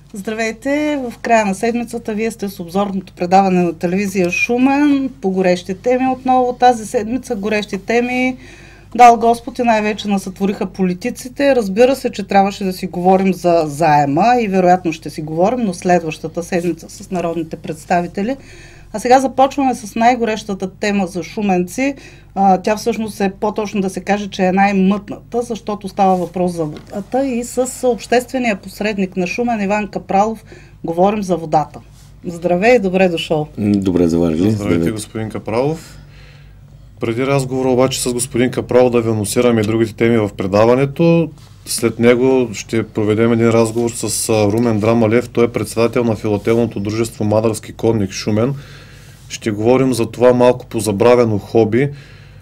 Здравейте! В края на седмицата вие сте с обзорното предаване на телевизия Шумен по горещи теми. Отново тази седмица горещи теми дал Господ и най-вече насътвориха политиците. Разбира се, че трябваше да си говорим за заема и вероятно ще си говорим, но следващата седмица с народните представители. А сега започваме с най-горещата тема за шуменци. Тя всъщност е по-точно да се каже, че е най-мътната, защото става въпрос за водата и с обществения посредник на Шумен Иван Капралов говорим за водата. Здравей и добре дошъл. Добре заварили. Здравейте, господин Капралов. Преди разговора обаче с господин Капралов да ви анонсираме и другите теми в предаването. След него ще проведем един разговор с Румен Драмалев. Той е председател на филателното дружество Мадарски конник Шумен. Ще говорим за това малко позабравено хоби.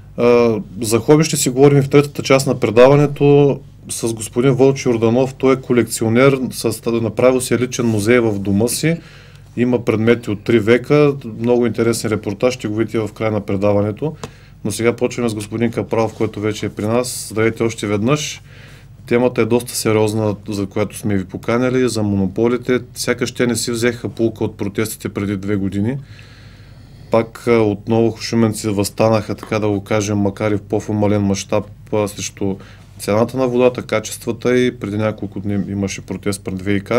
За хоби ще си говорим и в третата част на предаването с господин Вълчо Йорданов. Той е колекционер, направил си личен музей в дома си. Има предмети от 3 века. Много интересен репортаж, ще го видите в края на предаването. Но сега почваме с господин Капралов, който вече е при нас. Здравейте още веднъж. Темата е доста сериозна, за която сме ви поканили, за монополите. Сякаш те не си взеха пулка от протестите преди 2 години. Пак отново шуменци възстанаха, така да го кажем, макар и в по-формален мащаб срещу цената на водата, качествата и преди няколко дни имаше протест пред ВиК.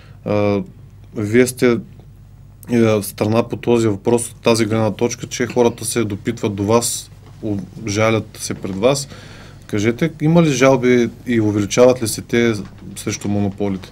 Вие сте страна по този въпрос, тази гледна точка, че хората се допитват до вас, жалят се пред вас. Кажете, има ли жалби и увеличават ли се те срещу монополите?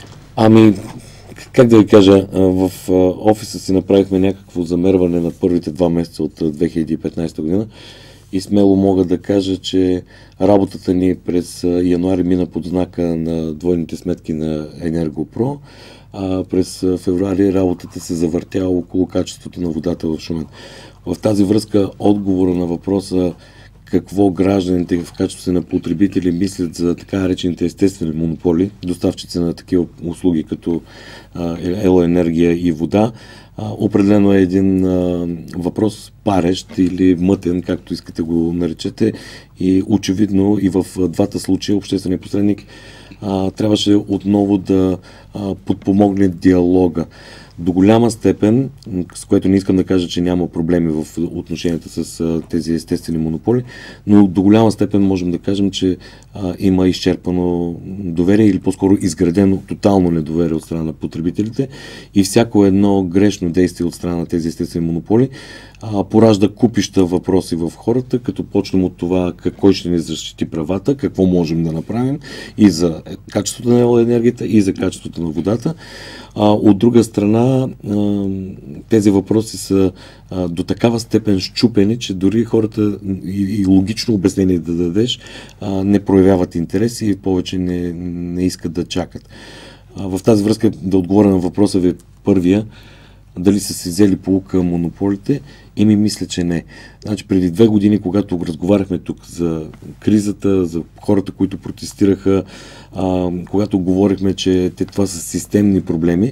Как да ви кажа, в офиса си направихме някакво замерване на първите 2 месеца от 2015 година и смело мога да кажа, че работата ни през януари мина под знака на двойните сметки на Енергопро, а през февруари работата се завъртя около качеството на водата в Шумен. В тази връзка отговора на въпроса какво гражданите в качеството на потребители мислят за така наречените естествени монополи, доставчици на такива услуги като електроенергия и вода, определено е един въпрос парещ или мътен, както искате го наречете, и очевидно и в двата случая общественият посредник трябваше отново да подпомогне диалога. До голяма степен, с което не искам да кажа, че няма проблеми в отношенията с тези естествени монополи, но до голяма степен можем да кажем, че има изчерпано доверие или по-скоро изградено тотално недоверие от страна на потребителите и всяко едно грешно действие от страна на тези естествени монополи поражда купища въпроси в хората, като почнем от това кой ще ни защити правата, какво можем да направим и за качеството на енергията и за качеството на водата. От друга страна, тези въпроси са до такава степен счупени, че дори хората и логично обяснение да дадеш, не проявяват интерес и повече не искат да чакат. В тази връзка да отговоря на въпроса ви първия, дали са си взели поука монополите, мисля, че не. Значи преди 2 години, когато разговаряхме тук за кризата, за хората, които протестираха, когато говорихме, че това са системни проблеми,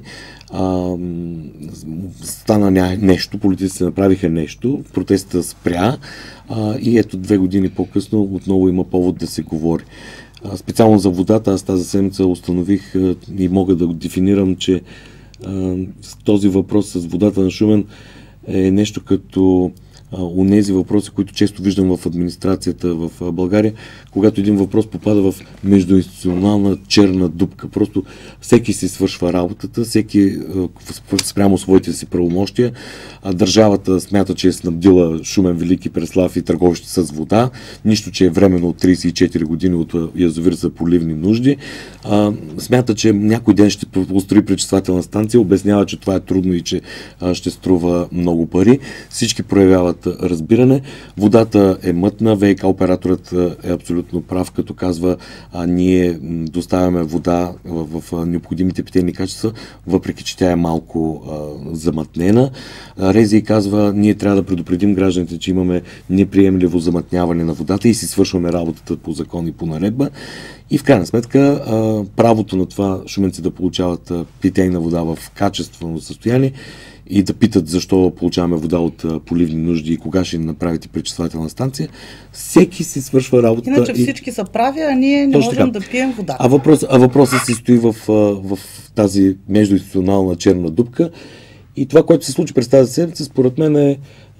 стана нещо, политиците направиха нещо, протеста спря и ето 2 години по-късно отново има повод да се говори. Специално за водата, аз тази седмица установих и мога да дефинирам, че този въпрос с водата на Шумен е нещо като онези въпроси, които често виждам в администрацията в България, когато един въпрос попада в междуинституционална черна дупка. Просто всеки си свършва работата, всеки спрямо своите си правомощия. Държавата смята, че е снабдила Шумен, Велики Преслав и Търговище с вода. Нищо, че е временно от 34 години от язовир за поливни нужди. Смята, че някой ден ще построи пречиствателна станция, обяснява, че това е трудно и че ще струва много пари. Всички проявяват разбиране. Водата е мътна, ВиК операторът е абсолютно прав, като казва, ние доставяме вода в необходимите питейни качества, въпреки че тя е малко замътнена. Рези казва, ние трябва да предупредим гражданите, че имаме неприемливо замътняване на водата и си свършваме работата по закон и по наредба. И в крайна сметка правото на това шуменци да получават питейна вода в качествено състояние и да питат защо получаваме вода от поливни нужди и кога ще направите пречиствателна станция. Всеки си свършва работата. Иначе всички са прави, а ние не можем да пием вода. Въпросът се стои в тази междуинституционална черна дупка. И това, което се случи през тази седмица, според мен е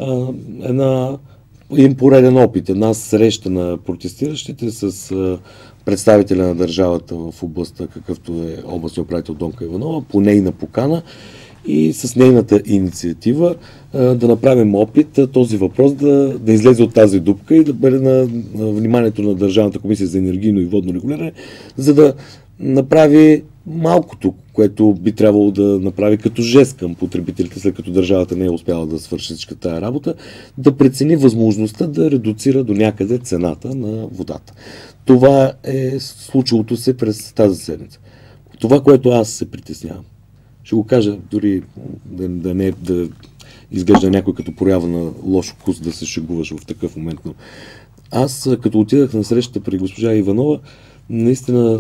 един пореден опит. Една среща на протестиращите с представителя на държавата в областта, какъвто е областният управител Донка Иванова, по нейна покана и с нейната инициатива да направим опит този въпрос да излезе от тази дупка и да бъде на вниманието на Държавната комисия за енергийно и водно регулиране, за да направи малкото, което би трябвало да направи като жест към потребителите, след като държавата не е успяла да свърши всичка тая работа, да прецени възможността да редуцира до някъде цената на водата. Това е случилото се през тази седмица. Това, което аз се притеснявам, ще го кажа, дори да изглежда някой като проява на лош вкус да се шегуваш в такъв момент, но аз, като отидах на срещата при госпожа Иванова, наистина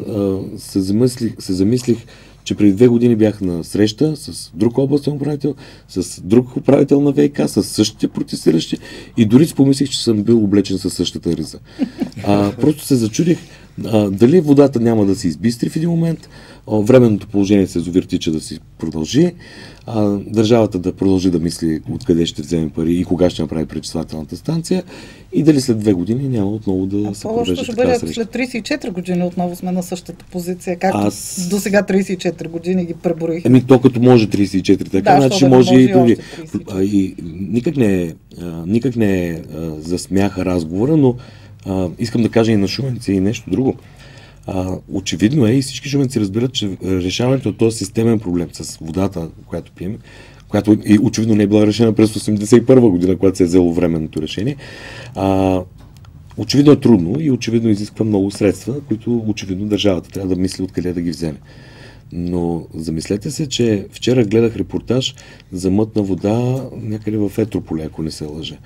се замислих, че преди 2 години бях на среща с друг областен управител, с друг управител на ВиК, с същите протестиращи и дори си помислих, че съм бил облечен със същата риза. Просто се зачудих дали водата няма да се избистри в един момент, временното положение с язовир Тича да си продължи, държавата да продължи да мисли откъде ще вземе пари и кога ще направи пречиствателната станция и дали след 2 години няма отново да се провежда така среща. След 34 години отново сме на същата позиция, както до сега 34 години ги преброих. То като може 34, така, значи може и други. И никак не е за смях разговора, но искам да кажа и на шуменци и нещо друго. Очевидно е и всички шуменци разбират, че решаването на този системен проблем с водата, която пием, която и очевидно не е била решена през 1981 година, когато се е взело временното решение, очевидно е трудно и очевидно изисква много средства, които очевидно държавата трябва да мисли откъде да ги вземе. Но замислете се, че вчера гледах репортаж за мътна вода някъде в Етрополе, ако не се лъжа.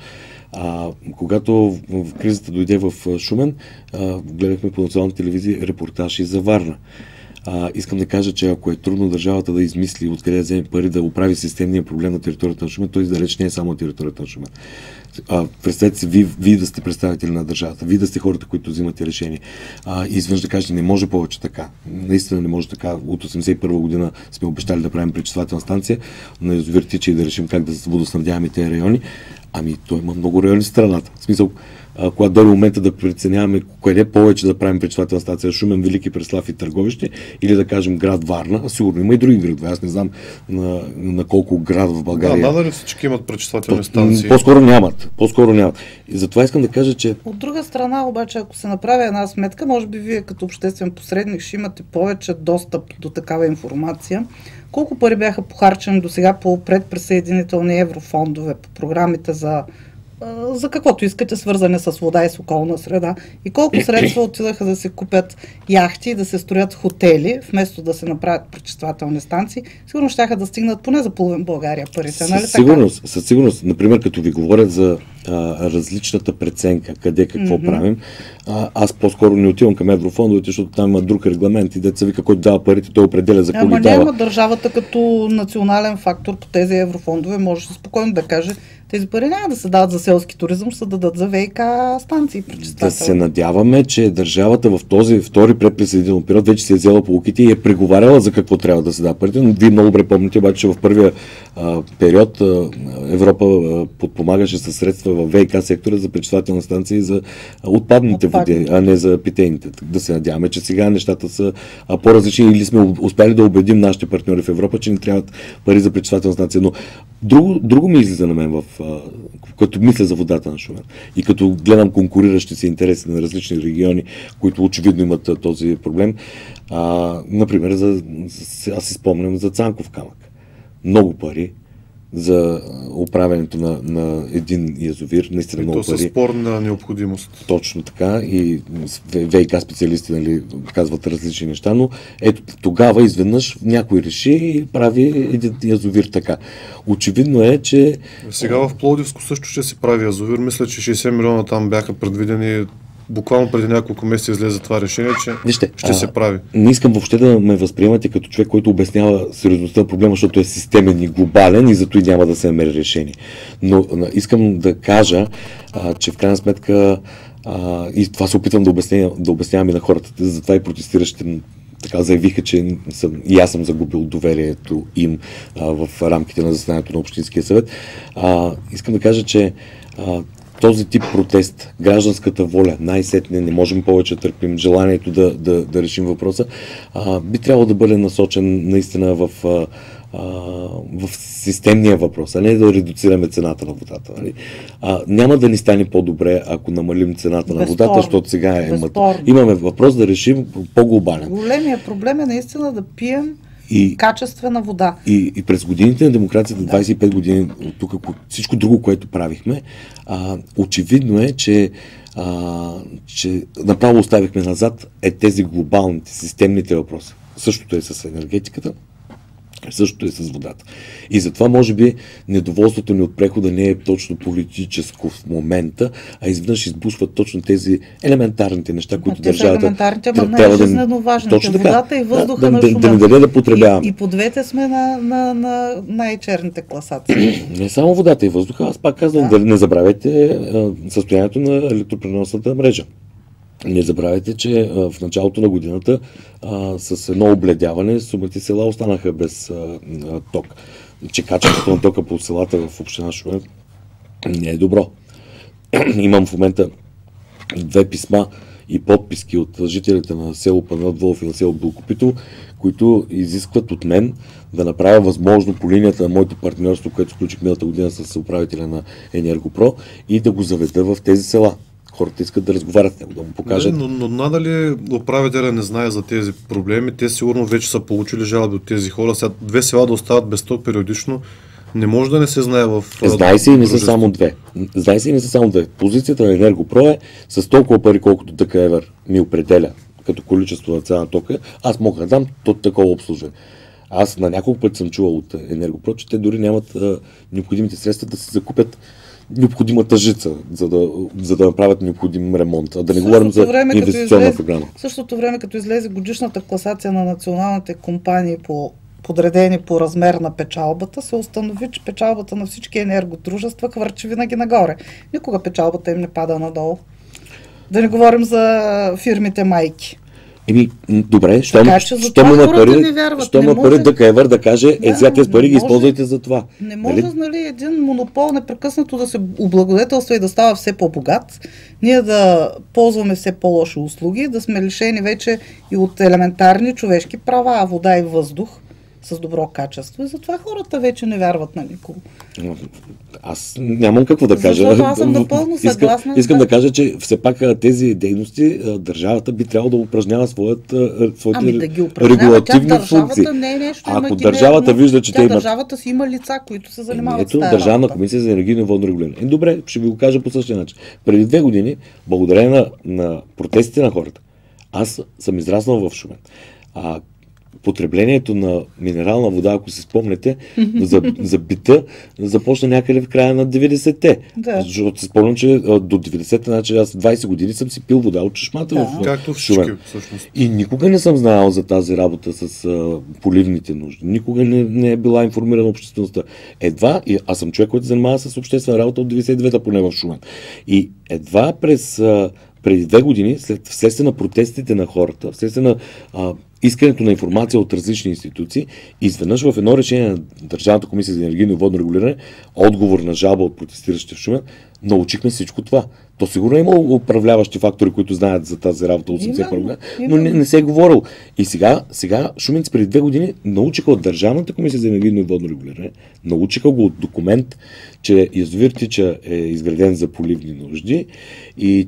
Когато в кризата дойде в Шумен, гледахме по национална телевизия репортаж и за Варна. Искам да кажа, че ако е трудно държавата да измисли откъде да вземе пари да оправи системния проблем на територията на Шумен, той далеч не е само на територията на Шумен. Представете се, вие да сте представители на държавата, вие да сте хората, които взимате решение. И изведнъж да кажете, не може повече така. Наистина не може така. От 1981 година сме обещали да правим пречиствателна станция на язовир Тича и да решим как да водоснабдяваме тези райони. Той има много райони в страната. В смисъл, когато дойде момента да преценяваме къде повече да правим пречиствателна станция, Шумен, Велики Преслав и Търговище, или да кажем град Варна, сигурно има и други градове. Аз не знам на колко града в България. Надали всички имат пречиствателни станции? По-скоро нямат. И затова искам да кажа, че... От друга страна, обаче, ако се направи една сметка, може би вие като обществен посредник ще имате повече достъп до такава информация. Колко пари бяха похарчени до сега по предприсъединителни еврофондове, по програмите за каквото искате, свързане с вода и с околна среда, и колко средства отидаха да се купят яхти и да се строят хотели, вместо да се направят пречиствателни станции, сигурно щяха да стигнат поне за половин България парите, нали така? Със сигурност. Например, като ви говоря за различната преценка, къде какво правим, аз по-скоро не отивам към еврофондовете, защото там има друг регламент и деца вика, който дава парите, той определя за кой ги дава. Няма държавата като национален фактор по тези еврофондове, може спокойно да каже, тези пари няма да се дават за селски туризъм, ще се дадат за ВиК станции. Да се надяваме, че държавата в този втори предприсъединителен период вече се е взела полуките и е преговаряла за какво трябва да се дава парите. Но вие много добре помните, обаче, че в първия период Европа подпомагаше със средства в ВиК сектора за пречиствателни станции за отпадните води, а не за питейните. Да се надяваме, че сега нещата са по-различни или сме успяли да убедим нашите партньори в Европа, че не трябват пари за пречиствателна станция. Но друго ми излиза на мен като мисля за водата на Шумен и като гледам конкуриращи се интереси на различни региони, които очевидно имат този проблем. Например, аз си спомням за Цанков камък. Много пари за управянето на един язовир, наистина много пари. И то със спорна необходимост. Точно така, и ВиК специалисти, нали, казват различни неща, но ето тогава изведнъж някой реши и прави един язовир така. Очевидно е, че... Сега в Пловдивско също ще се прави язовир. Мисля, че 60 милиона там бяха предвидени буквално преди няколко месеца излезе това решение, че Вижте, ще се прави. Не искам въобще да ме възприемате като човек, който обяснява сериозността на проблема, защото е системен и глобален и зато и няма да се намери решение. Но искам да кажа, че в крайна сметка и това се опитвам да обяснявам и на хората, затова и протестиращите така заявиха, че и аз съм загубил доверието им в рамките на заседанието на Общинския съвет. Искам да кажа, че този тип протест, гражданската воля, най-сетне не можем повече да търпим, желанието да решим въпроса, би трябвало да бъде насочен наистина в системния въпрос, а не да редуцираме цената на водата. Нали? Няма да ни стане по-добре, ако намалим цената на водата, защото сега имаме въпрос да решим по-глобален. Големия проблем е наистина да пием качествена вода. И през годините на демокрацията, 25 години, тук всичко друго, което правихме, очевидно е, че направо оставихме назад тези глобалните, системните въпроси. Същото е с енергетиката, същото е с водата. И затова, може би, недоволството ни от прехода не е точно политическо в момента, а изведнъж избушват точно тези елементарните неща, които държавата трябва да... жизнено важните. Водата и въздуха на Шумен. Да ни даде да потребяваме. И по двете сме на най-черните класации. Не само водата и въздуха, аз пак казвам, да не забравяйте състоянието на електропреносната мрежа. Не забравяйте, че в началото на годината с едно обледяване сумати села останаха без ток. Че качеството на тока по селата в община Шумен не е добро. Имам в момента 2 писма и подписки от жителите на село Панайот Волов и на село Белокопитово, които изискват от мен да направя възможно по линията на моето партньорство, което сключих миналата година с управителя на Енергопро, и да го заведа в тези села. Хората искат да разговарят с него, да му покажат. Но надали управителя не знае за тези проблеми. Те сигурно вече са получили жалби от тези хора. Сега 2 села да остават без ток периодично, не може да не се знае в... Знае се и не са само 2. Знае се и не са само 2. Позицията на Енергопро е с толкова пари, колкото ДКЕВР ми определя като количество на цена на тока, аз мога да дам такова обслужване. Аз на няколко пъти съм чувал от Енергопро, че те дори нямат необходимите средства да се закупят необходимата жица, за да направят необходим ремонт. А да не говорим за инвестиционна програма. В същото време, като излезе годишната класация на националните компании подредени по размер на печалбата, се установи, че печалбата на всички енергодружества хвърчи винаги нагоре. Никога печалбата им не пада надолу. Да не говорим за фирмите майки. Добре, щом има пари ДКЕВР да каже, сега тези пари ги използвайте за това. Не може, един монопол непрекъснато да се облагодетелства и да става все по-богат, ние да ползваме все по-лоши услуги, да сме лишени вече и от елементарни човешки права, вода и въздух с добро качество. И затова хората вече не вярват на никого. Аз нямам какво да кажа. Аз съм напълно съгласна. Искам да кажа, че все пак тези дейности държавата би трябвало да упражнява своите регулативни функции. Не е нещо, ако държавата вижда, че те имат... Държавата си има лица, които се занимават с тази Държавна комисия за енергийно и водно регулиране. Добре, ще ви го кажа по същия начин. Преди 2 години, благодарение на протестите на хората, аз съм израснал в Шумен. Потреблението на минерална вода, ако си спомнете, за бита започна някъде в края на 90-те. Да. Защото си спомням, че до 90-те, значи аз 20 години съм си пил вода от чешмата в Шумен. И никога не съм знаел за тази работа с поливните нужди. Никога не е била информирана обществеността. Аз съм човек, който се занимава с обществена работа от 92-та поне в Шумен. И едва преди 2 години, вследствие на протестите на хората, вследствие на искането на информация от различни институции, изведнъж в едно решение на Държавната комисия за енергийно и водно регулиране, отговор на жалба от протестиращите в Шумен, научихме всичко това. То сигурно е имало управляващи фактори, които знаят за тази работа от 80 година, но не се е говорил. И сега шуменци преди 2 години научиха от Държавната комисия за енергийно и водно регулиране, научиха го от документ, че язовир Тича е изграден за поливни нужди и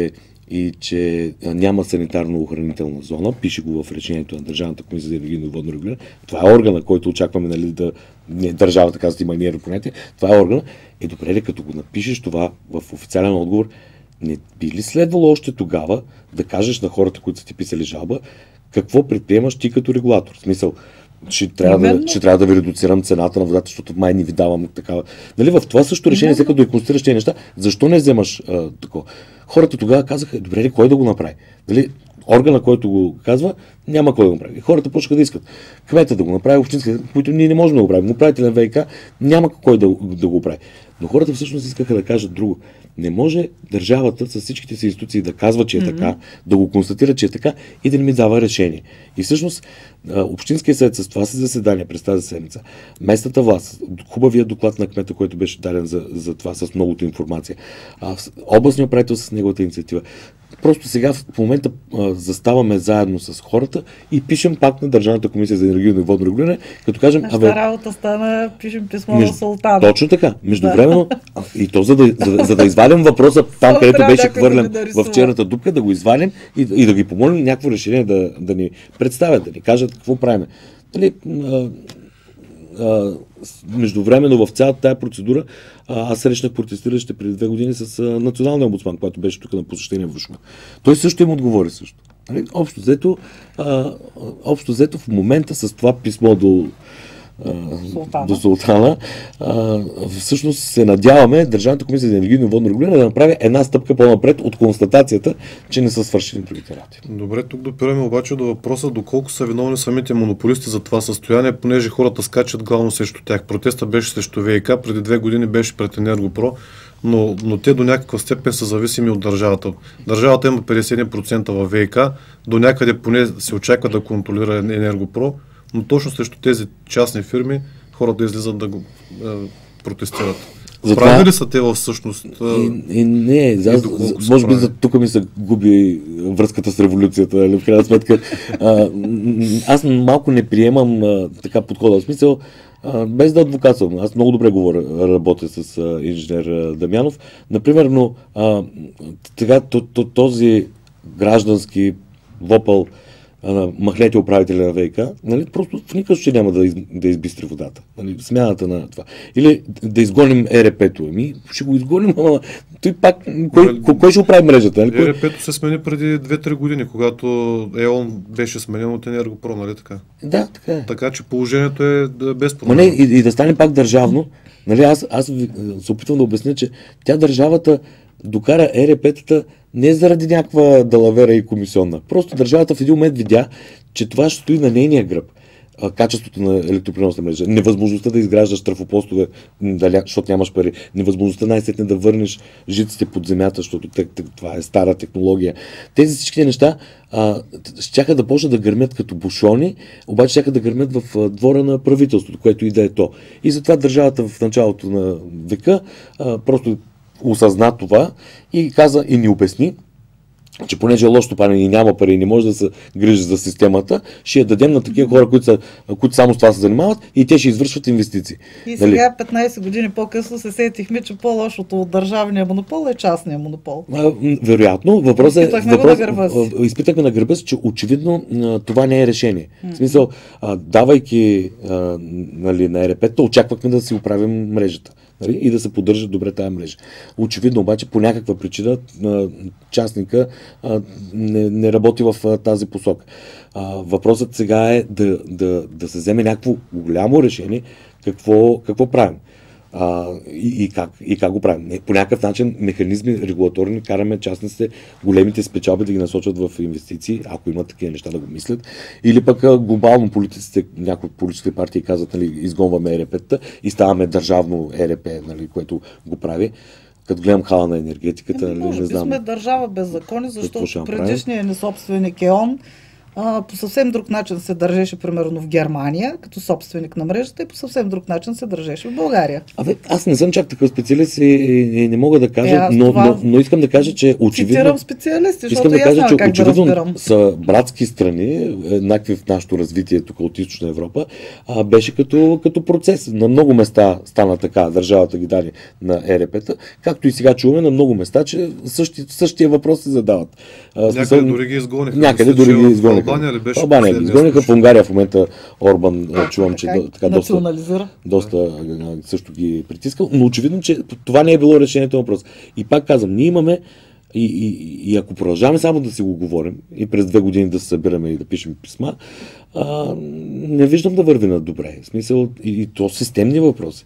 че няма санитарно-охранителна зона. Пише го в решението на Държавната комисия за енергийно и водно регулиране. Това е органа, който очакваме държавата казва, има ние понятие. Това е органа. Добре ли, като го напишеш това в официален отговор, не би ли следвало още тогава да кажеш на хората, които са ти писали жалба, какво предприемаш ти като регулатор? В смисъл, ще трябва да ви редуцирам цената на водата, защото май не ви давам такава. Нали, в това също решение, след като констатираш тези неща, защо не вземаш такова? Хората тогава казаха, добре ли, кой да го направи? Нали, органа, който го казва, няма кой да го направи. Хората почнаха да искат. Кмета да го направи, общинска, които ние не можем да го правим. Управителен ВиК няма кой да го прави. Но хората всъщност искаха да кажат друго. Не може държавата с всичките си институции да казва, че е така, да го констатира, че е така и да не ми дава решение. И всъщност Общинския съвет с това си заседание през тази седмица, местната власт, хубавия доклад на кмета, който беше даден за това с многото информация, областния управител с неговата инициатива. Просто сега в момента заставаме заедно с хората и пишем пак на Държавната комисия за енергийно и водно регулиране, като кажем... Нашата работа стана, пишем писмо на Султана. Точно така. Междувременно, и то за да извадим въпроса там, където беше хвърлен в черната дупка, да го извадим и да ги помолим някакво решение да ни представят, да ни кажат какво правим. Нали, междувременно в цялата тая процедура аз срещнах протестиращите преди 2 години с националния омбудсман, който беше тук на посещение в Шумен. Той също им отговори също. Общо взето в момента с това писмо до Султана, всъщност се надяваме Държавната комисия за енергийно и водно регулиране да направи една стъпка по-напред от констатацията, че не са свършили другите работи. Добре, тук допираме обаче до въпроса доколко са виновни самите монополисти за това състояние, понеже хората скачат главно срещу тях. Протеста беше срещу ВиК, преди 2 години беше пред Енергопро, но те до някаква степен са зависими от държавата. Държавата има 51% във ВиК, до някъде поне се очаква да контролира Енергопро, но точно срещу тези частни фирми хората излизат да го протестират. Прави ли са те в всъщност? Не, може би за тук ми се губи връзката с революцията, в крайна сметка. Аз малко не приемам така подхода. В смисъл, без да адвокатствам. Аз много добре работя с инженер Дамянов. Например, но този граждански вопъл махнете управителя на ВиК, нали, просто в никакъв случай няма да избистри водата. Нали, смяната на това. Или да изгоним ЕРП-то. Ще го изгоним, ама той пак, кой ще оправи мрежата? Нали? ЕРП-то се смени преди 2-3 години, когато ЕОН беше сменен от Енергопро, нали така? Да, така е. Така че положението е без проблем. И да стане пак държавно. Нали, аз се опитвам да обясня, че тя държавата докара ЕРП-тата не заради някаква далавера и комисионна. Просто държавата в един момент видя, че това ще стои на нейния гръб. Качеството на електропреносна мрежа, невъзможността да изграждаш трафопостове, защото нямаш пари, невъзможността най-сетне да върнеш жиците под земята, защото това е стара технология. Тези всички неща щяха да почнат да гърмят като бушони, обаче щяха да гърмят в двора на правителството, което и да е то. И затова държавата в началото на века просто осъзна това и каза и ни обясни, че понеже е лош стопанин и няма пари и не може да се грижи за системата, ще я дадем на такива хора, които само с това се занимават и те ще извършват инвестиции. И сега, 15 години по-късно, се сетихме, че по-лошото от държавния монопол е частния монопол. Вероятно. Въпросът изпитахме на гърба си, че очевидно това не е решение. В смисъл, давайки на ЕРП-та, очаквахме да си оправим мрежата. И да се поддържа добре тая мрежа. Очевидно обаче по някаква причина частника не работи в тази посока. Въпросът сега е да се вземе някакво голямо решение какво правим. И как го правим. По някакъв начин механизми регулаторни караме частниците, големите спечалби да ги насочат в инвестиции, ако имат такива неща да го мислят. Или пък глобално политиците, някои политически партии казват, нали, изгонваме ЕРП-та и ставаме държавно ЕРП, нали, което го прави. Като гледам хала на енергетиката, не знам. Сме държава без закони, защото предишният ни собственик ЕОН по съвсем друг начин се държеше, примерно в Германия, като собственик на мрежата, и по съвсем друг начин се държеше в България. Аз не съм чак такъв специалист и не мога да кажа, но искам да кажа, че очевидно... Цитирам специалисти, искам да кажа, че очевидно са братски страни, еднакви в нашето развитие тук от Източна Европа, беше като процес. На много места стана така, държавата ги даде на ЕРП-та, както и сега чуваме на много места, че същия въпрос се задават. Някъде дори ги изгониха. Някъде дори ги изгониха. Албания ги изгониха. В Унгария в момента Орбан чувам, че доста също ги притискал, но очевидно, че това не е било решението на въпрос. И пак казвам, ние имаме И ако продължаваме само да си го говорим и през 2 години да се събираме и да пишем писма, не виждам да върви на добре. В смисъл и то системни въпроси.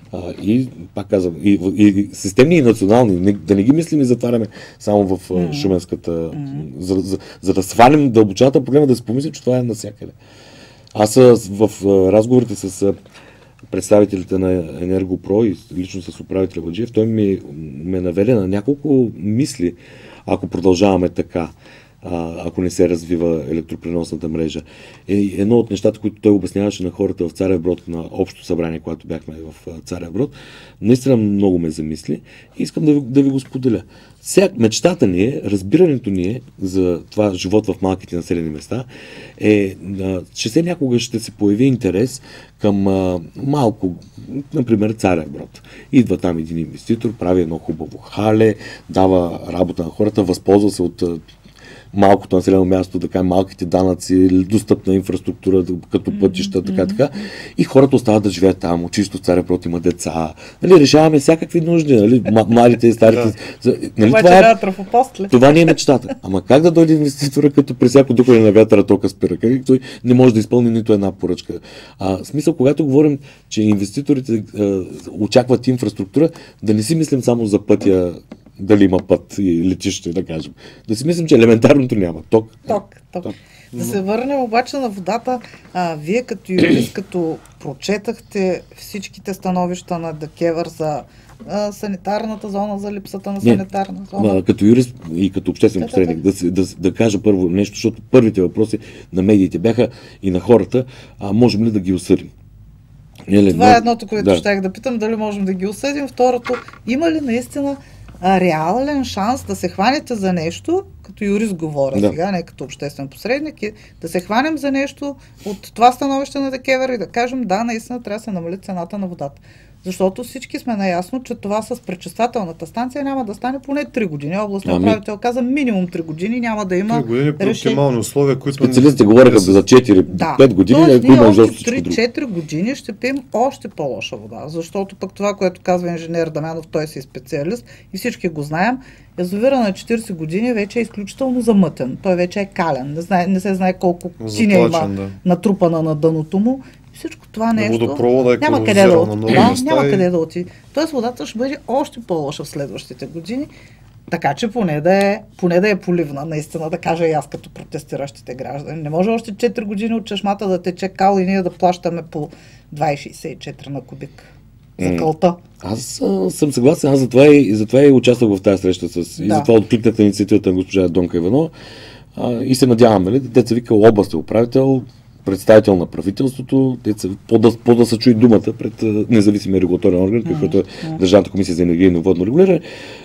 И пак казвам, и системни и национални, да не ги мислим и затваряме само в Шуменската, за да свалим дълбочината проблема, да си помислим, че това е навсякъде. Аз в разговорите с представителите на Енергопро и лично с управителя Баджиев, той ме наведе на няколко мисли, ако продължаваме така, ако не се развива електропреносната мрежа. Едно от нещата, които той обясняваше на хората в Царев Брод, на общо събрание, когато бяхме в Царев Брод, наистина много ме замисли и искам да ви го споделя. Мечтата ни е, разбирането ни е за това живот в малките населени места е, че все някога ще се появи интерес към малко, например, Царев Брод. Идва там един инвеститор, прави едно хубаво хале, дава работа на хората, възползва се от малкото населено място, така малките данъци, достъпна инфраструктура, като пътища, така. И хората остават да живеят там. Чисто в Царев Брод има деца. Нали, решаваме всякакви нужди, нали, младите и старите. Нали, това не е мечтата. Ама как да дойде инвеститора, като при всяко духане на вятъра тока спира? Как той не може да изпълни нито една поръчка? В смисъл, когато говорим, че инвеститорите очакват инфраструктура, да не си мислим само за пътя, дали има път и летище, да кажем. Да си мислим, че елементарното няма. Ток. Да се върнем обаче на водата. Вие като юрист, като прочетахте всичките становища на ДКЕВР за санитарната зона, за липсата на санитарна зона. Като юрист и като обществен посредник, да кажа първо нещо, защото първите въпроси на медиите бяха и на хората, можем ли да ги осъдим? Това е едното, което щях да питам, дали можем да ги осъдим. Второто, има ли наистина реален шанс да се хванете за нещо, като юрист говоря сега, не като обществен посредник, да се хванем за нещо от това становище на ДКЕВР и да кажем, да, наистина трябва да се намали цената на водата. Защото всички сме наясно, че това с пречиствателната станция няма да стане поне 3 години. Областният управител каза минимум 3 години няма да има 3 години при оптимални условия, които... Специалистите говориха за 4-5 години. Тоест, ние още 3-4 години ще пием още по-лоша вода. Защото пък това, което казва инженер Дамянов, той си е специалист и всички го знаем, язовира на 40 години вече е изключително замътен. Той вече е кален. Не се знае колко синя има натрупана на дъното му. Всичко това нещо няма къде да отиде. Тоест водата ще бъде още по-лоша в следващите години, така че поне да е поливна, наистина да кажа и аз като протестиращите граждани. Не може още 4 години от чешмата да тече кал и ние да плащаме по 2,64 на кубик за калта. Аз съм съгласен, аз затова и участвах в тази среща и затова откликнах на инициативата на госпожа Донка Иванова и се надявам, нали, деца вика областен управител, представител на правителството, да се чуи думата пред независимия регулаторен орган, който е Държавната комисия за енергийно и водно регулиране.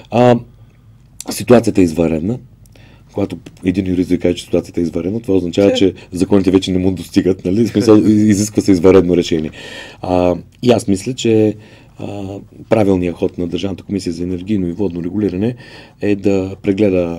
Ситуацията е извънредна. Когато един юрист ви каже, че ситуацията е извънредна, това означава, че законите вече не му достигат, нали? Изисква се извънредно решение. И аз мисля, че правилният ход на Държавната комисия за енергийно и водно регулиране е да прегледа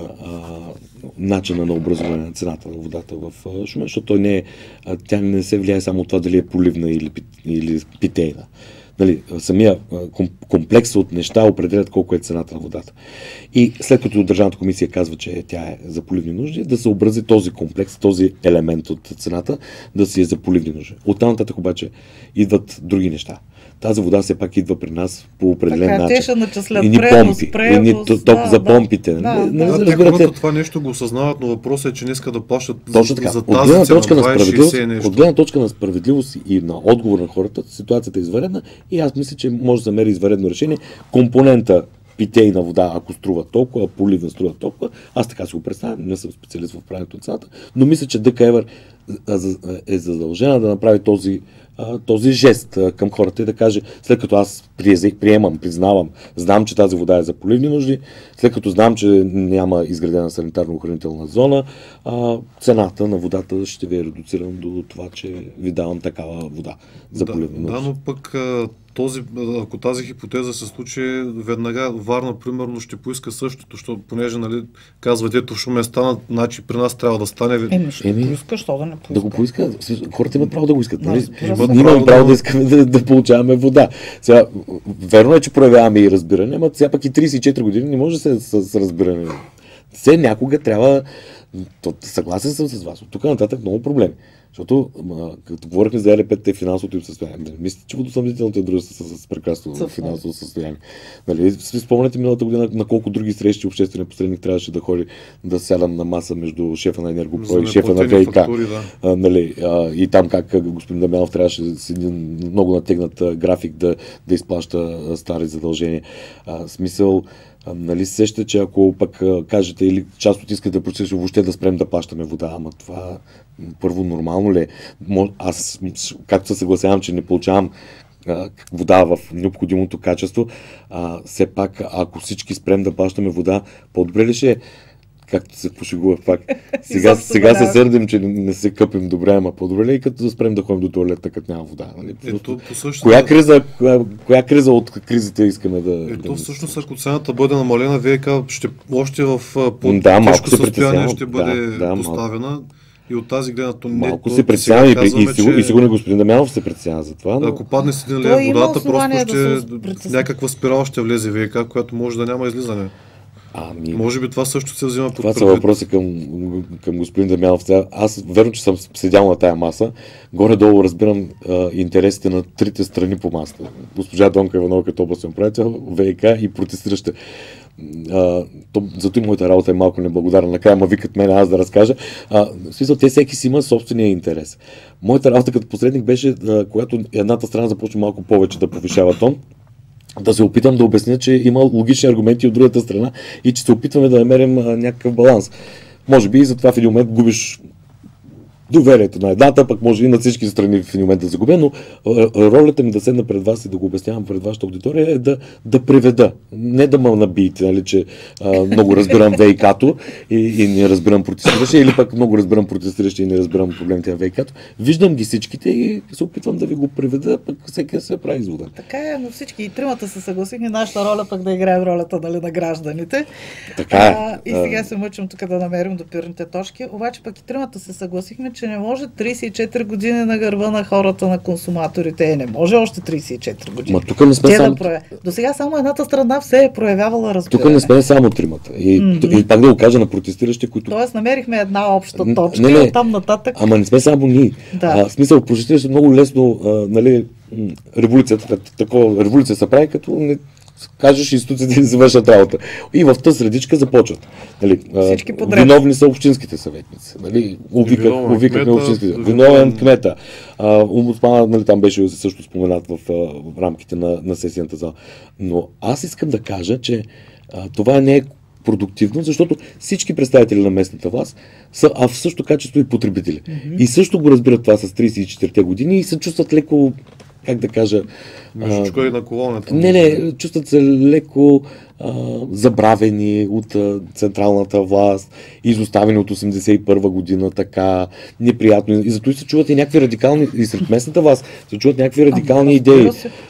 начина на образуване на цената на водата в Шумен, защото тя не се влияе само от това дали е поливна или питейна. Нали, самия комплекс от неща определят колко е цената на водата. И след като Държавната комисия казва, че тя е за поливни нужди, да се образи този комплекс, този елемент от цената, да си е за поливни нужди. Оттам нататък обаче идват други неща. Тази вода все пак идва при нас по определен начин. Едни помпи, ток за помпите. Това нещо го осъзнават, но въпросът е, че не искат да плащат за тази цена. От гледна точка на справедливост и на отговор на хората, ситуацията е извънредна и аз мисля, че може да замери извънредно решение. Компонента питейна вода, ако струва толкова, поливна струва толкова, аз така си го представям, не съм специалист в правенето на цената, но мисля, че ДКЕВР е задължена да направи този жест към хората и да каже, след като аз приемам, признавам, знам, че тази вода е за поливни нужди, след като знам, че няма изградена санитарно-охранителна зона, цената на водата ще ви е редуцирана до това, че ви давам такава вода за поливни нужди. Да, но пък ако тази хипотеза се случи, веднага Варна, примерно, ще поиска същото, защото, понеже, нали, казват, ето в Шумен стана, значи при нас трябва да стане. Ще поиска, що да не поиска? Да го поиска, хората имат право да го искат. Нали? имаме право да искаме да получаваме вода. Сега, верно е, че проявяваме и разбиране, но сега пък и 34 години не може да се с разбиране. Все някога трябва... Съгласен съм с вас. От тук нататък много проблеми. Защото, като говорихме за ЕРП-та и финансовото им състояние, мисля, че водоснабдителните дружества са с прекрасно финансово състояние. Нали, си спомняте миналата година на колко други срещи обществения посредник трябваше да ходи да сядам на маса между шефа на Енергопро и шефа на ВиК. Нали, и там как господин Дамянов трябваше с един много натегнат график да изплаща стари задължения. Смисъл, нали се сеща, че ако пък кажете или част от искате да процесите въобще да спрем да плащаме вода, ама това първо нормално ли е? Аз, както се съгласявам, че не получавам вода в необходимото качество, все пак, ако всички спрем да плащаме вода, по-добре ли ще е? Както се пошегувах пак. Сега се сърдим, че не се къпим добре, ама по-добре ли и като да спрем да ходим до туалетна, като няма вода. Нали? Коя криза от кризите искаме да... Всъщност, ако цената бъде намалена, ВиК още в по-тежко състояние ще бъде доставена. И от тази гледна малко се притеснява и сигурно господин Дамянов се притеснява за това. Но... Ако падне с 1 лев водата, просто някаква спирала ще влезе ВиК, която може да няма излизане. Може би това също се взима под предвид. Това са въпроси към господин Дамянов. Аз верно, че съм седял на тая маса. Горе-долу разбирам интересите на трите страни по масата. Госпожа Донка Иванова като областен управител, ВиК и протестираща. Зато и моята работа е малко неблагодарна. Накрая ма викат мен аз да разкажа. В смисъл, те всеки си има собствения интерес. Моята работа като посредник беше, когато едната страна започне малко повече да повишава тон, да се опитам да обясня, че има логични аргументи от другата страна и че се опитваме да намерим някакъв баланс. Може би и затова в един момент губиш доверието на едната, пък може и на всички страни в един момент да загубя, но ролята ми да седна пред вас и да го обяснявам пред вашата аудитория е да преведа. Не да ме набиете, нали, че много разбирам ВиК-то и не разбирам протестиращи, или пък много разбирам протестиращи и не разбирам проблемите на ВиК-то. Виждам ги всичките и се опитвам да ви го преведа, пък всеки се прави извода. Така е, но всички и тримата се съгласихме нашата роля пък да играем ролята, нали, на гражданите. Така и сега се мъчим тук да намерим допирните точки, обаче пък и тримата се съгласихме, че не може 34 години на гърба на хората, на консуматорите. Не може още 34 години. Тук не сме само... До сега само едната страна все е проявявала разбиране. Тук не сме само тримата. И пак да го кажа на протестиращи, които... Тоест намерихме една обща точка и оттам нататък... Ама не сме само ние. В смисъл, протестиращи много лесно, нали, революция се прави, като не кажеш институциите да завършат работа. И в тази средичка започват. Нали, виновни са общинските съветници. Нали, увикахме общинските. Виновен кмета. Омбудсмана, нали, там беше също споменат в рамките на сесията зала. Но аз искам да кажа, че това не е продуктивно, защото всички представители на местната власт са в същото качество и потребители. И също го разбират това с 34-те години и се чувстват леко, как да кажа... Мишечко и на колоната. Не, чувстват се леко забравени от централната власт, изоставени от 81 година, така неприятно. И зато и се чуват и някакви радикални, и сред местната власт се чуват някакви радикални идеи.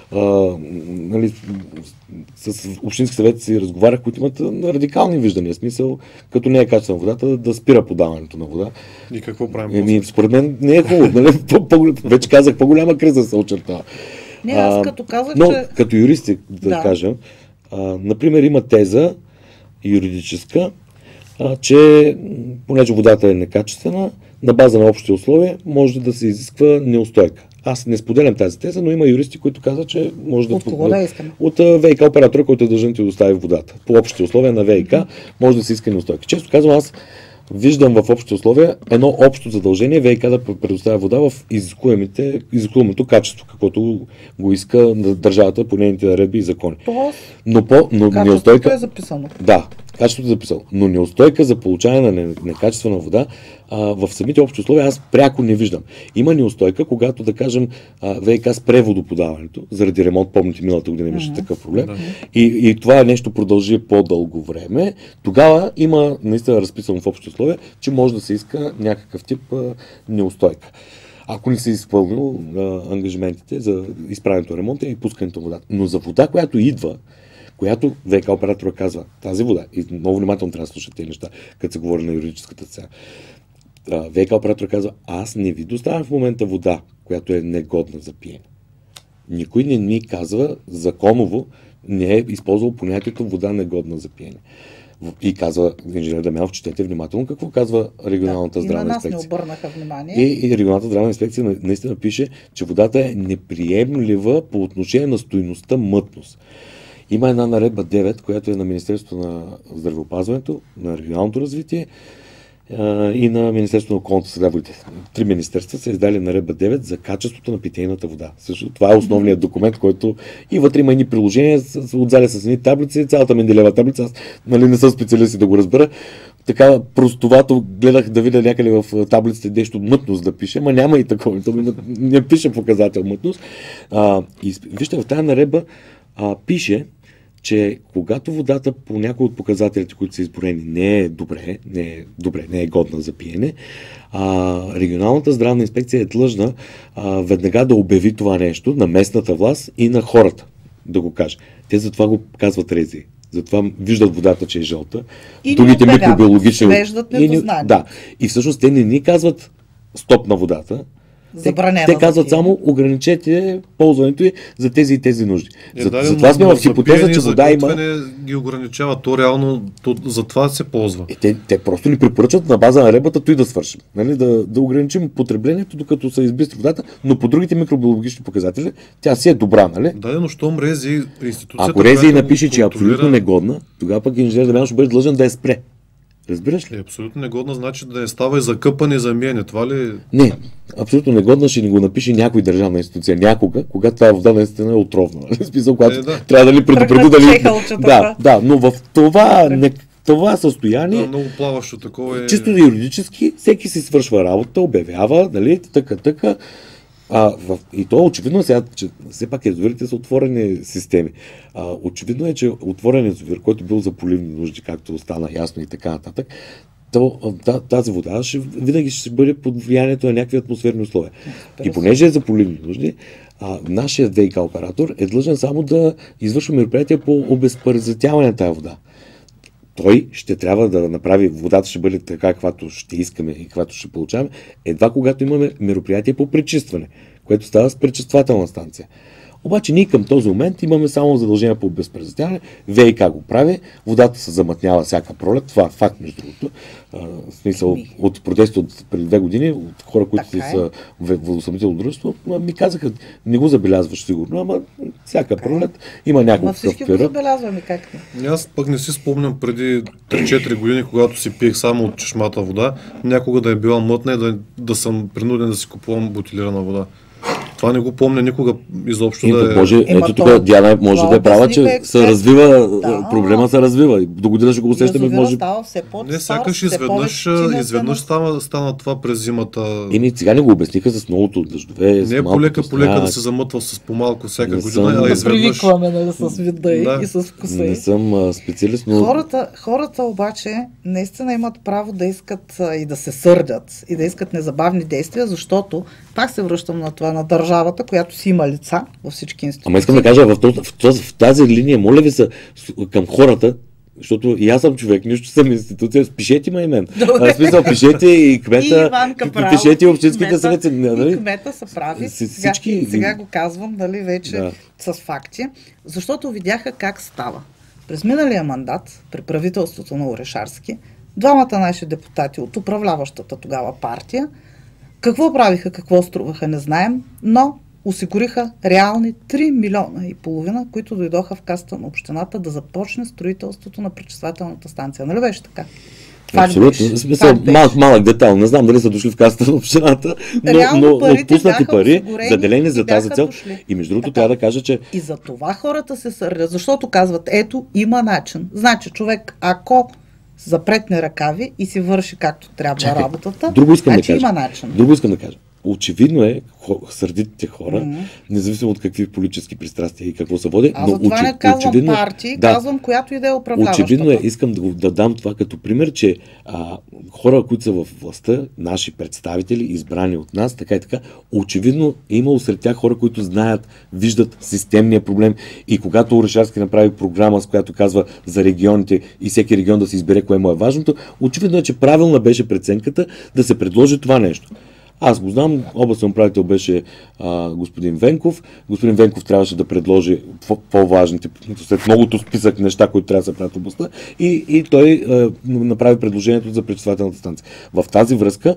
Нали, с общински съвет си разговарях, които имат радикални виждания. Смисъл, като не е качествена водата, да спира подаването на вода. И какво правим? Според мен не е хубаво. Нали? Вече казах, по-голяма криза се очертава. Не, аз като казах, но, като юристи, да кажа, например, има теза юридическа, че понеже водата е некачествена, на база на общите условия може да се изисква неустойка. Аз не споделям тази теза, но има юристи, които казват, че може да... От кого да искаме? От ВиК оператора, който е дължен да ти достави водата. По общите условия на ВиК може да се иска неустойка. Често казвам, аз виждам в общите условия едно общо задължение ВиК да предоставя вода в изискуемото качество, каквото го иска на държавата по нейните наредби и закони. Но неустойка... е записано. Да, качеството е записано. Но неустойка за получаване на некачествена вода в самите общи условия аз пряко не виждам. Има неустойка, когато, да кажем, ВиК спре водоподаването, заради ремонт, помните, миналата година имаше такъв проблем, и това нещо продължи по-дълго време, тогава има наистина разписано в общи условия, че може да се иска някакъв тип неустойка. Ако не се изпълнил ангажиментите за изправенето на ремонта и пускането на водата. Но за вода, която идва, която ВиК оператора казва, тази вода, и много внимателно трябва да слушате тези неща, като се говори на юридическата цена. ВиК оператор казва, аз не ви доставям в момента вода, която е негодна за пиене. Никой не ми казва законово, не е използвал понятието вода негодна за пиене. И казва инженер Дамянов, четете внимателно какво казва регионалната здравна инспекция. И на нас не обърнаха внимание. И регионалната здравна инспекция наистина пише, че водата е неприемлива по отношение на стойността мътност. Има една наредба 9, която е на Министерството на здравеопазването, на регионалното развитие и на Министерството на околната среда и водите. 3 министерства са издали наредба 9 за качеството на питейната вода. Също това е основният документ, който и вътре има едни приложения, отзаля с едни таблици, цялата Менделева таблица. Аз не съм специалист да го разбера. Така простовато гледах да видя някъде в таблиците нещо мътност да пише, ама няма и такова. Не пише показател мътност. И вижте, в тази наредба пише, че когато водата по някои от показателите, които са изброени, не е годна за пиене, регионалната здравна инспекция е длъжна веднага да обяви това нещо на местната власт и на хората, да го каже. Те затова го казват РЗИ. Затова виждат водата, че е жълта. И другите микробиологични... свеждат недознание. Да. И всъщност те не ни казват стоп на водата. Те казват само ограничете ползването й за тези и тези нужди. Затова сме в хипотеза, че вода има... ги ограничава. То реално за това се ползва. Те просто ни препоръчат на база на ребата той да свършим. Нали? Да ограничим потреблението, докато се избистри водата, но по другите микробиологични показатели тя си е добра, нали? Да, но щом РЗИ институцията... Ако РЗИ напише, че е абсолютно негодна, тогава пък инженер Дамянов ще бъде длъжен да я спре. Разбираш ли? Абсолютно негодна значи да не става и за къпане, за миене. Това ли? Не, абсолютно негодна ще ни го напише някой държавна институция някога, когато тази вода наистина е отровна. В смисъл, когато трябва да ли предупреди дали... Да, но в това състояние... Да, много плаващо такова е... Чисто юридически, всеки си свършва работа, обявява, дали, така. И то очевидно сега, че все пак язовирите са отворени системи. Очевидно е, че отворен язовир, който бил за поливни нужди, както стана ясно и така нататък, тази вода винаги ще бъде под влиянието на някакви атмосферни условия. И понеже е за поливни нужди, нашият ВиК оператор е длъжен само да извършва мероприятия по обезпаразитяване на тази вода. Той ще трябва да направи, водата ще бъде така, каквато ще искаме и каквато ще получаваме, едва когато имаме мероприятие по пречистване, което става с пречиствателна станция. Обаче ние към този момент имаме само задължение по обезпаразитяване, ВиК го прави, водата се замътнява всяка пролет, това е факт между другото. В смисъл от протести от преди 2 години, от хора, които са в водоснабдително дружество, ми казаха, не го забелязваш сигурно, ама всяка пролет има няколко такъв период. Всички го забелязваме, как не? Аз пък не си спомням преди 3-4 години, когато си пиех само от чешмата вода, някога да е била мътна и да съм принуден да си купувам бутилирана вода. Това не го помня никога изобщо да е... Ето тук Диана може да е права, че се развива, проблема се развива. До година ще го усещаме. Може... Не, сякаш изведнъж стана това през зимата. Сега не го обясниха с многото дъждове. Не е полека да се замътва с по-малко всяка година, а изведнъж... Привикваме с вида и с вкуса. Не съм специалист, но... Хората обаче наистина имат право да искат и да се сърдят и да искат незабавни действия, защото пак се връщам на това, на държавата, която си има лица във всички институции. Ама искам да кажа, в тази линия, моля ви се, към хората, защото и аз съм човек, нищо съм институция, пишете ма и мен. В смисъл, пишете и кмета, пишете и общинските съвети. И кмета са прави. Сега го казвам, вече с факти, защото видяха как става. През миналия мандат, при правителството на Орешарски, двамата наши депутати от управляващата тогава партия, какво правиха, какво струваха, не знаем, но осигуриха реални 3,5 милиона, които дойдоха в касата на общината да започне строителството на пречиствателната станция. Нали беше така? Абсолютно. В смисъл, малък детайл. Не знам дали са дошли в касата на общината, но отпуснати пари, заделени за тази цел. И между другото трябва да кажа, че... И за това хората се сърдят, защото казват, ето, има начин. Значи, човек, ако запретне ръкави и си върши както трябва работата, друго искам има начин. Друго искам да кажа. очевидно е, сърдитите хора, независимо от какви политически пристрастия и какво се води, аз за това не казвам партии, казвам която и да е управляващата. Очевидно е, искам да дам това като пример, че хора, които са в властта, наши представители, избрани от нас, така и така, очевидно е имало сред тях хора, които знаят, виждат системния проблем и когато Орешарски направи програма, с която казва за регионите и всеки регион да се избере кое му е важното, очевидно е, че правилна беше преценката да се предложи това нещо. Аз го знам, областен управител беше господин Венков. Господин Венков трябваше да предложи по-важните, след многото списък неща, които трябва да се правят в областта, и той направи предложението за пречиствателната станция. В тази връзка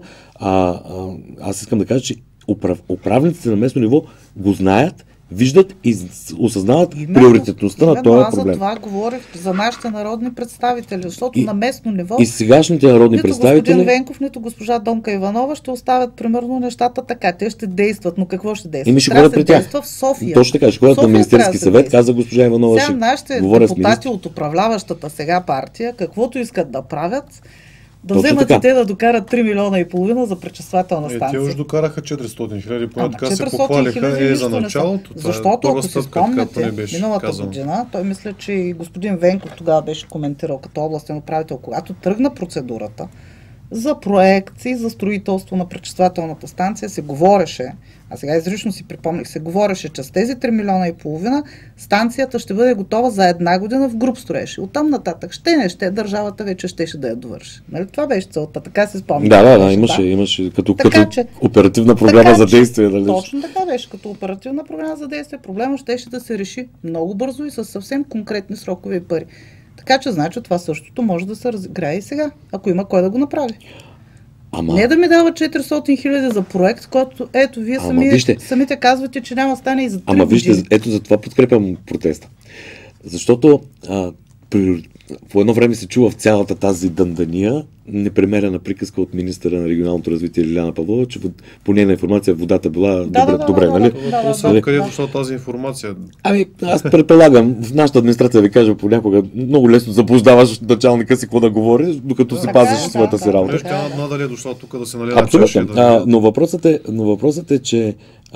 аз искам да кажа, че управниците на местно ниво го знаят, виждат и осъзнават приоритетността на този проблем. Аз за това говорих за нашите народни представители, защото на местно ниво и сегашните народни представители... господин Венков, нито госпожа Донка Иванова ще оставят примерно нещата така. Те ще действат, но какво ще действат? Трябва да се действа в София. Точно така, ще ходят на Министерски съвет, каза госпожа Иванова. Сега нашите депутати от управляващата сега партия, каквото искат да правят, да вземат и те да докарат 3,5 милиона за пречиствателна станция. Те уж докараха 400 хиляди, поне така се похвалиха за началото. Защото ако си спомняте, миналата година, той мисля, че и господин Венков тогава беше коментирал като областен управител, когато тръгна процедурата за проекции, за строителство на пречиствателната станция, се говореше, а сега изрично си припомних, се говореше, че с тези 3,5 милиона станцията ще бъде готова за 1 година в груб строеж. Оттам нататък ще държавата вече щеше да я довърши. Нали? Това беше целта, така се спомня. Да, имаше като оперативна програма за действие. Нали? Точно така беше, като оперативна програма за действие. Проблемът щеше да се реши много бързо и със съвсем конкретни срокове и пари. Така че, значи, това същото може да се разиграе и сега, ако има кой да го направи. Не да ми дава 400 хиляди за проект, който, ето, вие самите казвате, че няма стане и за 3 години. Вижте, ето за това подкрепям протеста. Защото по едно време се чува в цялата тази дъндания непремерена приказка от министъра на регионалното развитие Лиляна Павлова, че по нейна информация водата била добре, нали? Къде е дошла тази информация? Аз предполагам, в нашата администрация ви кажа понякога много лесно заблуждаваш началника си какво да говори, докато си пазиш своята си работа. Тя надали е дошла тук да се налява. Абсолютно. Но въпросът е, че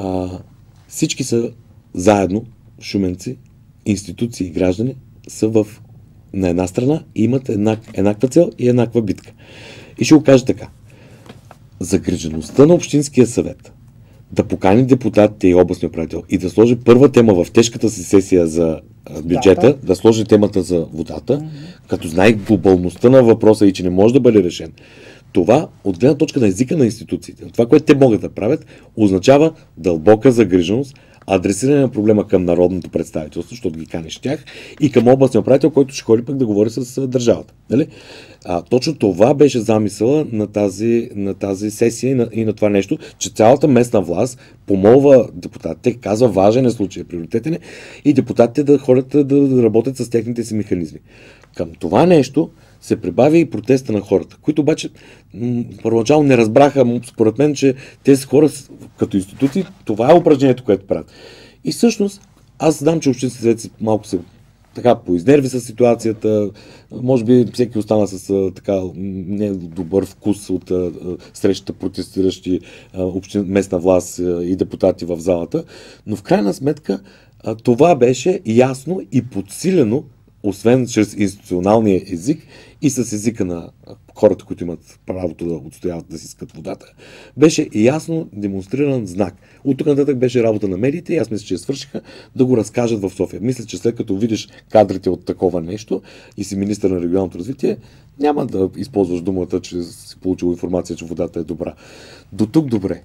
всички са заедно, шуменци, институции и граждани са на една страна и имат еднаква цел и еднаква битка. И ще го кажа така. Загрижеността на Общинския съвет да покани депутатите и областния управител и да сложи първа тема в тежката си сесия за бюджета, да сложи темата за водата, като знае глобалността на въпроса и че не може да бъде решен. Това, от гледна точка на езика на институциите, това, което те могат да правят, означава дълбока загриженост, адресиране на проблема към народното представителство, защото ги каниш тях, и към областния управител, който ще ходи пък да говори с държавата. Нали? Точно това беше замисъла на тази сесия и на това нещо, че цялата местна власт помолва депутатите, казва важен е случай, приоритетен е, и депутатите да ходят да работят с техните си механизми. Към това нещо се прибави и протеста на хората, които обаче първоначално не разбраха, според мен, че тези хора като институции, това е упражнението, което правят. И всъщност, аз знам, че Общински съвет малко се така поизнерви с ситуацията, може би всеки остана с така недобър вкус от срещата протестиращи местна власт и депутати в залата, но в крайна сметка това беше ясно и подсилено, освен чрез институционалния език и с езика на хората, които имат правото да отстояват да си искат водата, беше ясно демонстриран знак. От тук нататък беше работа на медиите и аз мисля, че свършиха да го разкажат в София. Мисля, че след като видиш кадрите от такова нещо и си министър на регионалното развитие, няма да използваш думата, че си получил информация, че водата е добра. До тук добре.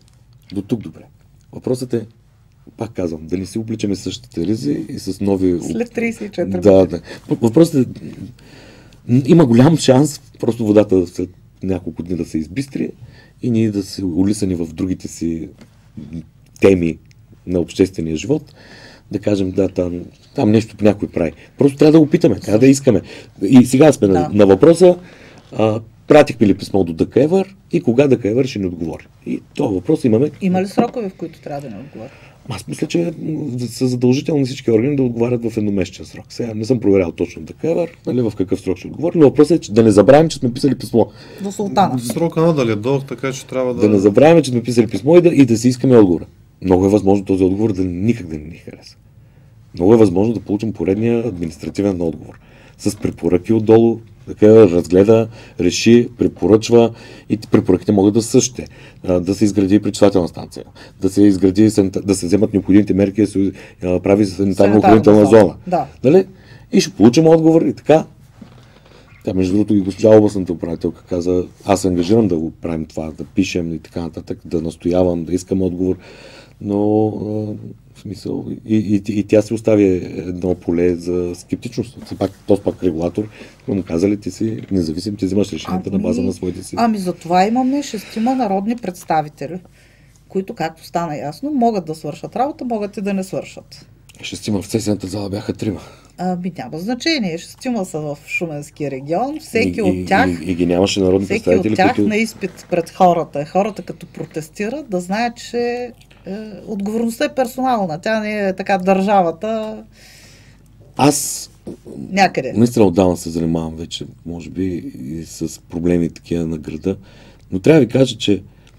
Въпросът е, пак казвам, да не си обличаме същите ризи и с нови... След 34 години. Да. Въпросът е, има голям шанс просто водата след няколко дни да се избистри и ние да се улисани в другите си теми на обществения живот, да кажем, там нещо някой прави. Просто трябва да го питаме, трябва да искаме. И сега сме на въпроса, пратихме ли писмо до ДКЕВР и кога ДКЕВР ще ни отговори. И този въпрос имаме. Има ли срокове, в които трябва да ни отговори? Аз мисля, че са задължителни всички органи да отговарят в едномесечен срок. Сега не съм проверял точно такава, нали, в какъв срок ще отговори, но въпросът е, че да не забравим, че сме писали писмо. До султана. Срока надали е дълъг, така че трябва да... Да не забравяме, че сме писали писмо и да си искаме отговора. Много е възможно този отговор никак да не ни хареса. Много е възможно да получим поредния административен отговор. С препоръки отдолу, така разгледа, реши, препоръчва и препоръките могат да са същите. Да се изгради пречиствателна станция, да се изгради, да се вземат необходимите мерки, да се прави санитарно-охранителна зона. Да. Дали? И ще получим отговор и така. Тя, между другото, и госпожа областната управителка каза, аз се ангажирам да го правим това, да пишем и така нататък, да настоявам, да искам отговор, но в смисъл и тя си остави едно поле за скептичност. Този пак регулатор, му казали, ти си независим, ти взимаш решенията на база на своите си. Ами за това имаме 6 народни представители, които, както стана ясно, могат да свършат работа, могат и да не свършат. 6 в сесията зала бяха 3. Ами няма значение. 6 са в Шуменския регион. Всеки от тях. И ги нямаше народни представители. Всеки от тях на изпит пред хората. Хората като протестират, да знаят, че отговорността е персонална. Тя не е така държавата. Аз някъде. Наистина отдавна се занимавам вече, може би, и с проблеми такива на града. Но трябва да ви кажа, че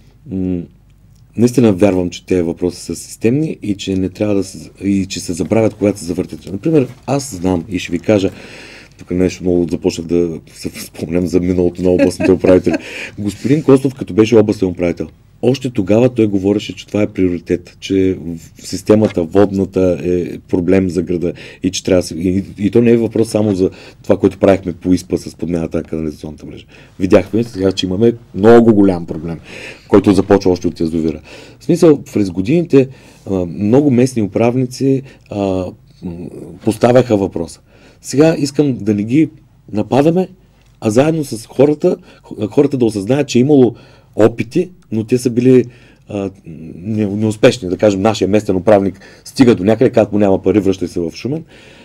наистина вярвам, че тези въпроси са системни и че не трябва и че се забравят, когато се завъртят. Например, аз знам и ще ви кажа, тук нещо много започнах да се спомням за миналото на областните управители. Господин Костов, като беше областен управител, още тогава той говореше, че това е приоритет, че в системата водната е проблем за града и че трябва да се... И то не е въпрос само за това, което правихме по ИСПА с подмяната на канализационната мрежа. Видяхме сега, че имаме много голям проблем, който започва още от язовира. В смисъл, през годините много местни управници поставяха въпроса. Сега искам да не ги нападаме, а заедно с хората да осъзнаят, че е имало опити, но те са били неуспешни. Да кажем, нашия местен управник стига до някъде, когато му няма пари, връща се в Шумен.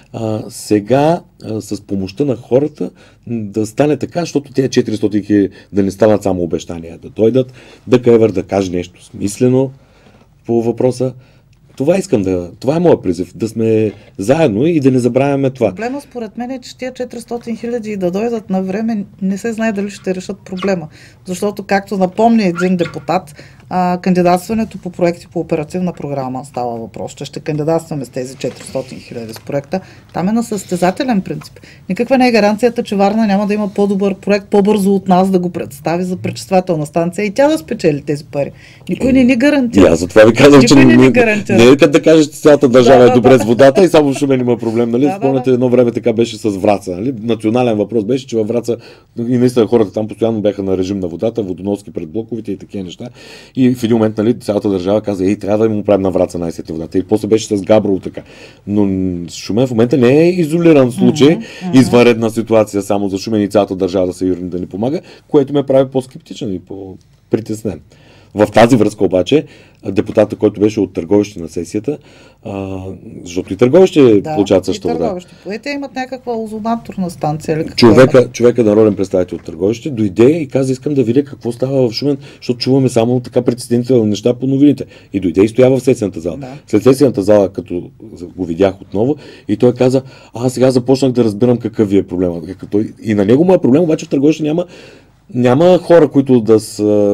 Сега с помощта на хората да стане така, защото тези 400 хиляди да не станат само обещания, да дойдат, да КЕВР да каже нещо смислено по въпроса. Това е моят призив, да сме заедно и да не забравяме това. Проблема според мен е, че тия 400 хиляди да дойдат на време, не се знае дали ще решат проблема. Защото, както напомни един депутат, кандидатстването по проекти по оперативна програма става въпрос, че ще кандидатстваме с тези 400 хиляди с проекта. Там е на състезателен принцип. Никаква не е гаранцията, че Варна няма да има по-добър проект, по-бързо от нас да го представи за пречиствателна станция и тя да спечели тези пари. Никой не ни гарантира. Аз затова ви казвам, че не е като да кажеш, че цялата държава е добре с водата и само в Шумен има проблем. Нали? Спомняте, едно време така беше с Враца. Нали? Национален въпрос беше, че във Враца и наистина хората там постоянно бяха на режим на водата, водоноски пред блоковите и такива неща. И в един момент, нали, цялата държава каза, трябва да му правим на Враца най-сетне водата. И после беше с Габрово така. Но Шумен в момента не е изолиран случай, извънредна ситуация само за Шумен и цялата държава да се юрни да ни помага, което ме прави по-скептичен и по-притеснен. В тази връзка обаче, депутата, който беше от Търговище на сесията, защото и Търговище получават също вода. Те имат някаква озонаторна станция. Човека народен представител от Търговище дойде и каза, искам да видя какво става в Шумен, защото чуваме само така притеснителни неща по новините. И дойде и стоя в сесията зала. Да. След сесията зала, като го видях отново, и той каза, сега започнах да разбирам какъв ви е проблема. И на него му е проблем, обаче в Търговище няма хора, които да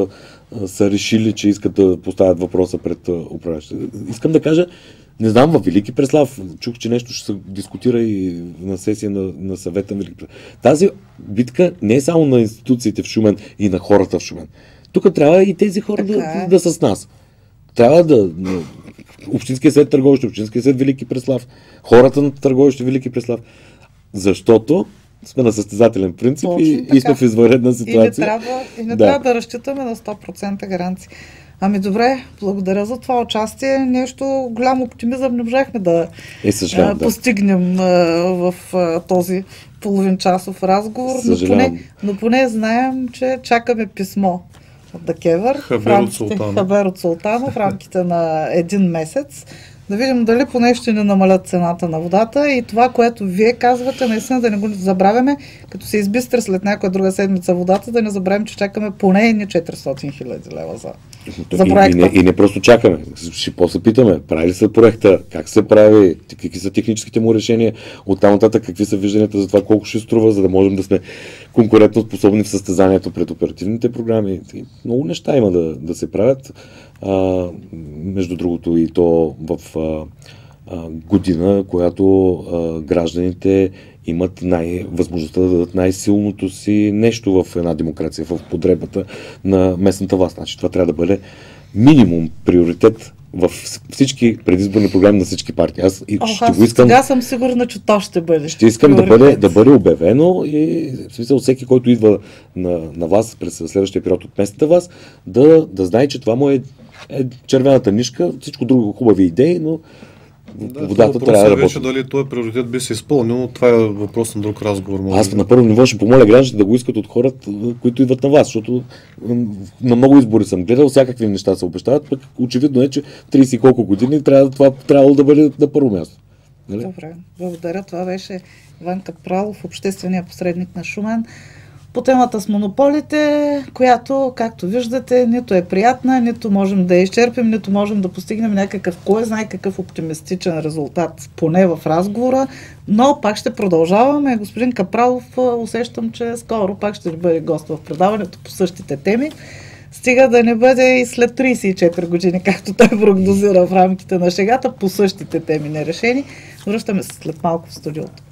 са решили, че искат да поставят въпроса пред управляващите. Искам да кажа, не знам, във Велики Преслав, чух, че нещо ще се дискутира и на сесия на съвета на Велики Преслав. Тази битка не е само на институциите в Шумен и на хората в Шумен. Тук трябва и тези хора да са с нас. Трябва Общинския съвет Търговище, Общинския съвет Велики Преслав, хората на Търговище Велики Преслав. Защото сме на състезателен принцип и сме в извънредна ситуация. И не трябва да разчитаме на 100% гаранции. Ами добре, благодаря за това участие. Нещо голям оптимизъм не можахме да постигнем в този половинчасов разговор, но поне знаем, че чакаме писмо от ДКЕВР Хабер от Султана в рамките на един месец. Да видим дали поне ще не намалят цената на водата и това, което вие казвате, наистина да не го забравяме, като се избистре след някоя друга седмица водата, да не забравим, че чакаме поне 400 хиляди лева за за проекта. И не просто чакаме. Ще после питаме, прави ли се проекта, как се прави, какви са техническите му решения, оттам нататък какви са вижданията за това колко ще струва, за да можем да сме конкурентно способни в състезанието пред оперативните програми. Много неща има да се правят. Между другото и то в година, която гражданите имат възможността да дадат най-силното си нещо в една демокрация, в подребата на местната власт. Значи това трябва да бъде минимум приоритет в всички предизборни програми на всички партии. Аз ще го искам. Сега съм сигурна, че то ще бъде. Ще искам да бъде обявено и в смисъл всеки, който идва на власт през следващия период от местната власт, да знае, че това му е червената нишка, всичко друго хубави идеи, но водата трябва да работи. Вече дали този приоритет би се изпълнил, но това е въпрос на друг разговор. Аз на първо ниво ще помоля гражданите да го искат от хората, които идват на вас, защото на много избори съм гледал, всякакви неща се обещават, пък очевидно е, че 30 и колко години това трябвало да бъде на първо място. Нали? Добре, благодаря. Това беше Иван Капралов, обществения посредник на Шумен, по темата с монополите, която, както виждате, нито е приятна, нито можем да я изчерпим, нито можем да постигнем някакъв, кой знае какъв оптимистичен резултат, поне в разговора, но пак ще продължаваме. Господин Капралов, усещам, че скоро пак ще бъде гост в предаването по същите теми. Стига да не бъде и след 34 години, както той прогнозира в рамките на шегата, по същите теми нерешени. Връщаме се след малко в студиото.